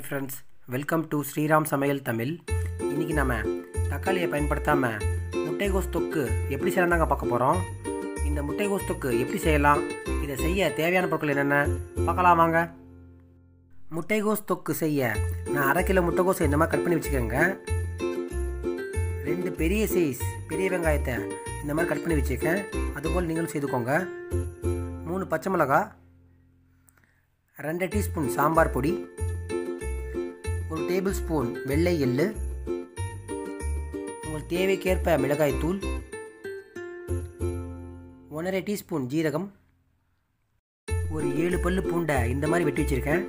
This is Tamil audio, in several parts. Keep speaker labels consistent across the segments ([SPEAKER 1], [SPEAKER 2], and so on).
[SPEAKER 1] Hi friends, welcome to Sriram Samayal Tamil. இன்றைக்கி நம்ம தக்காளியை பயன்படுத்தாமல் முட்டைகோஸ் தொக்கு எப்படி செய்யலாம்னாங்க பார்க்க போகிறோம். இந்த முட்டைகோஸ் தொக்கு எப்படி செய்யலாம், இதை செய்ய தேவையான பொருட்கள் என்னென்ன பார்க்கலாம் வாங்க. முட்டைகோஸ் தொக்கு செய்ய நான் 1/2 கிலோ முட்டைகோஸை இந்த மாதிரி கட் பண்ணி வச்சுக்கோங்க. 2 பெரிய சைஸ் பெரிய வெங்காயத்தை இந்த மாதிரி கட் பண்ணி வச்சுருக்கேன். அதுபோல் நீங்களும் செய்துக்கோங்க. 3 பச்சை மிளகாய், 2 டீஸ்பூன் சாம்பார் பொடி, 1 டேபிள் ஸ்பூன் வெள்ளை எள்ளு, உங்கள் தேவைக்கேற்ப மிளகாய் தூள், 1/2 டீஸ்பூன் ஜீரகம், ஒரு 7 பல்லு பூண்டை இந்த மாதிரி வெட்டி வச்சுருக்கேன்,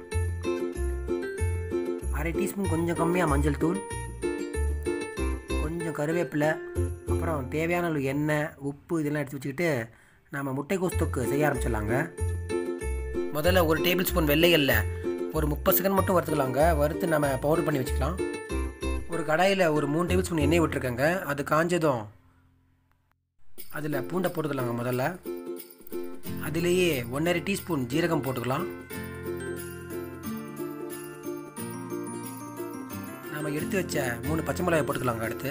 [SPEAKER 1] 1/2 டீஸ்பூன் கொஞ்சம் கம்மியாக மஞ்சள் தூள், கொஞ்சம் கருவேப்பிலை, அப்புறம் தேவையான அளவு எண்ணெய், உப்பு இதெல்லாம் எடுத்து வச்சுக்கிட்டு நாம் முட்டைகோஸ் தொக்கு செய்ய ஆரம்பிச்சிடலாங்க. முதல்ல 1 டேபிள் ஸ்பூன் வெள்ளை எள்ளை ஒரு 30 செகண்ட் மட்டும் வறுத்துக்கலாங்க. வறுத்து நம்ம பவுடர் பண்ணி வச்சுக்கலாம். ஒரு கடாயில் ஒரு 3 டேபிள் ஸ்பூன் எண்ணெய் விட்டுருக்கேங்க. அது காஞ்சதும் அதில் பூண்டை போட்டுக்கலாங்க. முதல்ல அதிலேயே 1/2 டீஸ்பூன் ஜீரகம் போட்டுக்கலாம். நாம் எடுத்து வச்ச 3 பச்சை மிளகாய் போட்டுக்கலாங்க. அடுத்து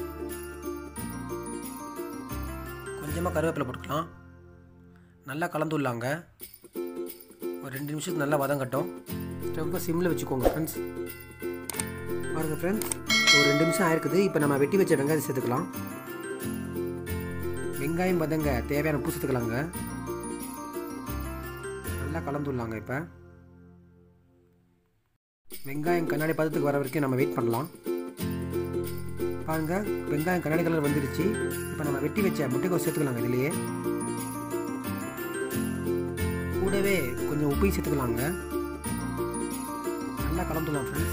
[SPEAKER 1] கொஞ்சமாக கருவேப்பிலை போட்டுக்கலாம். நல்லா கலந்துடலாங்க. ஒரு 2 நிமிஷத்துக்கு நல்லா வதங்கட்டும். ஸ்டவ்வை சிம்மில் வச்சுக்கோங்க ஃப்ரெண்ட்ஸ். பாருங்கள் ஃப்ரெண்ட்ஸ், ஒரு 2 நிமிஷம் ஆயிருக்குது. இப்போ நம்ம வெட்டி வச்ச வெங்காயம் சேர்த்துக்கலாம். வெங்காயம் வதங்க தேவையான உப்பு சேர்த்துக்கலாங்க. நல்லா கலந்துடலாங்க. இப்போ வெங்காயம் கண்ணாடி பதத்துக்கு வர வரைக்கும் நம்ம வெயிட் பண்ணலாம். பாருங்கள், வெங்காயம் கண்ணாடி கலர் வந்துடுச்சு. இப்போ நம்ம வெட்டி வச்ச முட்டைக்கோஸ் சேர்த்துக்கலாங்க. இதுலேயே கூடவே கொஞ்சம் உப்பையும் சேர்த்துக்கலாங்க. நல்லா கலந்துடலாம் ஃப்ரெண்ட்ஸ்.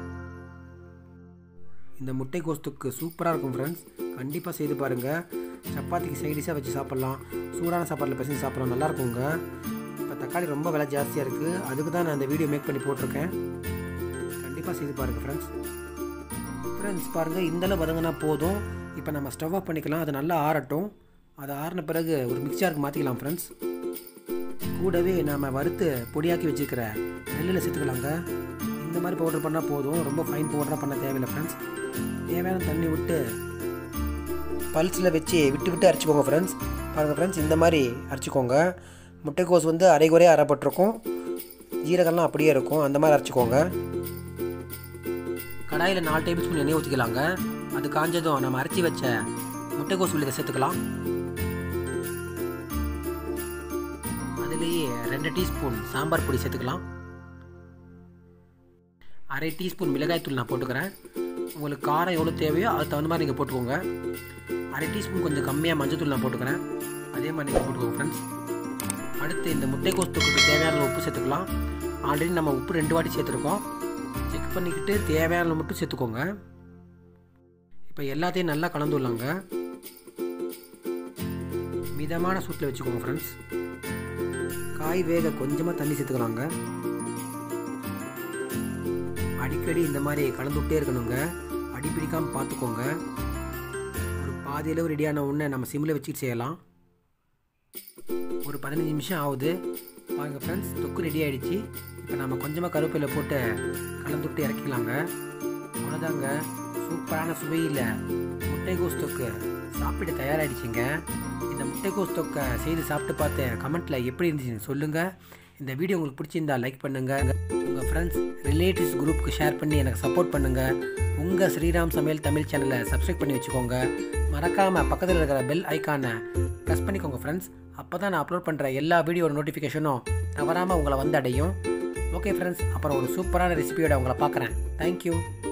[SPEAKER 1] இந்த முட்டைகோஸ் தொக்கு சூப்பராக இருக்கும் ஃப்ரெண்ட்ஸ். கண்டிப்பாக செய்து பாருங்கள். சப்பாத்திக்கு சைடிஷாக வச்சு சாப்பிட்லாம், சூடான சாப்பாட்டில் பசங்க சாப்பிட்லாம், நல்லா இருக்குங்க. இப்போ தக்காளி ரொம்ப விலை ஜாஸ்தியாக இருக்குது. அதுக்கு தான் நான் இந்த வீடியோ மேக் பண்ணி போட்டிருக்கேன். கண்டிப்பாக செய்து பாருங்கள் ஃப்ரெண்ட்ஸ். ஃப்ரெண்ட்ஸ் பாருங்கள், இந்தளவு வதங்கினா போதும். இப்போ நம்ம ஸ்டவ் ஆஃப் பண்ணிக்கலாம். அது நல்லா ஆறட்டும். அது ஆறின பிறகு ஒரு மிக்சருக்கு மாற்றிக்கலாம் ஃப்ரெண்ட்ஸ். கூடவே நாம் வறுத்து பொடியாக்கி வச்சுருக்கிற நெல்லில் சேர்த்துக்கலாங்க. இந்த மாதிரி பவுடர் பண்ணால் போதும். ரொம்ப ஃபைன் பவுடராக பண்ண தேவையில்லை ஃப்ரெண்ட்ஸ். தேவையான தண்ணி விட்டு பல்ஸில் வச்சு விட்டு அரைச்சிக்கோங்க ஃப்ரெண்ட்ஸ். பாருங்கள் ஃப்ரெண்ட்ஸ், இந்த மாதிரி அரைச்சிக்கோங்க. முட்டைக்கோஸ் வந்து அரைகுறையாக அரைப்பட்டிருக்கும், ஜீரகம்லாம் அப்படியே இருக்கும். அந்த மாதிரி அரைச்சிக்கோங்க. கடாயில் 4 டேபிள் ஸ்பூன் எண்ணெய் ஊற்றிக்கலாங்க. அது காஞ்சதும் நம்ம அரைச்சி வச்ச முட்டைக்கோஸ் உள்ளதை சேர்த்துக்கலாம். அதுலேயே 2 டீஸ்பூன் சாம்பார் பொடி சேர்த்துக்கலாம். 1/2 டீஸ்பூன் மிளகாய் தூள் நான் போட்டுக்கிறேன். உங்களுக்கு காரம் எவ்வளோ தேவையோ அதுக்கு தகுந்த மாதிரி நீங்கள் போட்டுக்கோங்க. 1/2 டீஸ்பூன் கொஞ்சம் கம்மியாக மஞ்சள் தூள் நான் போட்டுக்கிறேன். அதே மாதிரி நீங்கள் போட்டுக்கோங்க ஃப்ரெண்ட்ஸ். அடுத்து இந்த முட்டைக்கோஸ் தொக்குக்கு தேவையான உப்பு சேர்த்துக்கலாம். ஆல்ரெடி நம்ம உப்பு 2 வாட்டி சேர்த்துருக்கோம். செக் பண்ணிக்கிட்டு தேவையான மட்டும் சேர்த்துக்கோங்க. இப்போ எல்லாத்தையும் நல்லா கலந்துடலாங்க. மிதமான சூட்டில் வச்சுக்கோங்க ஃப்ரெண்ட்ஸ். காய் வேக கொஞ்சமாக தண்ணி சேர்த்துக்கலாங்க. அடிக்கடி இந்த மாதிரி கலந்து விட்டே இருக்கணுங்க. அடி பிடிக்காமல் பார்த்துக்கோங்க. ஒரு பாதி அளவு ரெடியான உடனே நம்ம சிம்மில் வச்சுட்டு செய்யலாம். ஒரு 15 நிமிஷம் ஆகுது. பாருங்கள் ஃப்ரெண்ட்ஸ், தொக்கு ரெடி ஆகிடுச்சு. இப்போ நம்ம கொஞ்சமாக கருவேப்பிலை போட்டு கலந்து விட்டு இறக்கிக்கலாங்க. அவ்வளோதாங்க, சூப்பரான சுவையில் முட்டைகோஸ் தொக்கு சாப்பிட்டு தயாராகிடுச்சிங்க. இந்த முட்டைகோஸ் தொக்கை செய்து சாப்பிட்டு பார்த்து கமெண்ட்டில் எப்படி இருந்துச்சுன்னு சொல்லுங்கள். இந்த வீடியோ உங்களுக்கு பிடிச்சிருந்தால் லைக் பண்ணுங்கள். உங்கள் ஃப்ரெண்ட்ஸ் ரிலேட்டிவ்ஸ் குரூப்புக்கு ஷேர் பண்ணி எனக்கு சப்போர்ட் பண்ணுங்கள். உங்கள் ஸ்ரீராம் சமையல் தமிழ் சேனலை சப்ஸ்கிரைப் பண்ணி வச்சுக்கோங்க. மறக்காமல் பக்கத்தில் இருக்கிற பெல் ஐக்கானை ப்ரெஸ் பண்ணிக்கோங்க ஃப்ரெண்ட்ஸ். அப்போ தான் நான் அப்லோட் பண்ணுற எல்லா வீடியோட நோட்டிஃபிகேஷனும் தவறாமல் உங்களை வந்து அடையும். ஓகே ஃப்ரெண்ட்ஸ், அப்புறம் ஒரு சூப்பரான ரெசிபியோட உங்களை பார்க்குறேன். தேங்க்யூ.